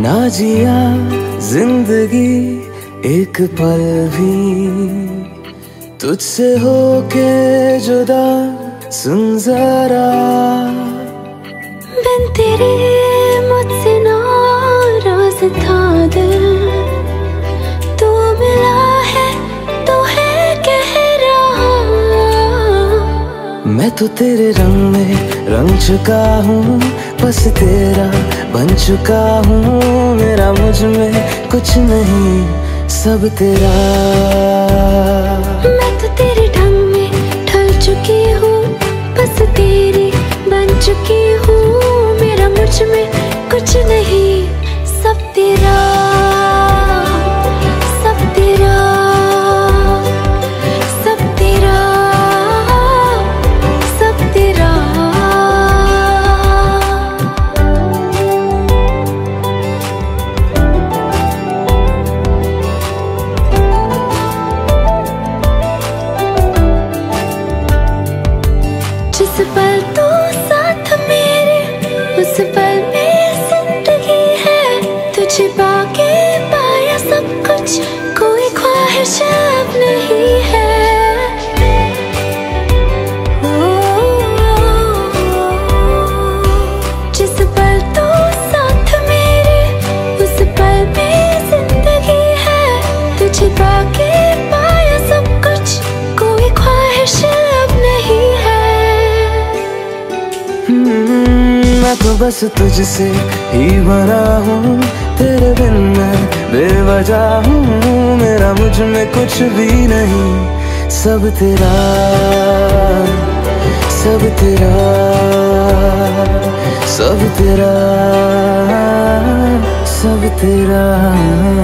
ना जिया जिंदगी एक पल भी तुझसे होके जुदा, सुन जरा बिन तेरे मुझसे नाराज था दिल, तू मिला है तो है कह रहा। मैं तो तेरे रंग में रंग चुका हूँ, बस तेरा बन चुका हूँ। मेरा मुझ में कुछ नहीं, सब तेरा। मैं तो तेरे ढंग में ढल चुकी हूँ, बस तेरी बन चुकी हूँ। मेरा मुझ में कुछ नहीं, सब तेरा, सब तेरा, सब तेरा, सब तेरा। जिस पल तो साथ मेरे, उस पल में जिंदगी है। तुझे पाके पाया सब कुछ, कोई ख्वाहिश अब नहीं है। जिस पल तो साथ मेरे, उस पल में जिंदगी है। तुझे पाके पाया सब कुछ, कोई ख्वाहिश अब नहीं है। मैं तो बस तुझसे ही बना हूँ, तेरे बिन मैं बेवजह हूँ। मेरा मुझ में कुछ भी नहीं, सब तेरा, सब तेरा, सब तेरा, सब तेरा।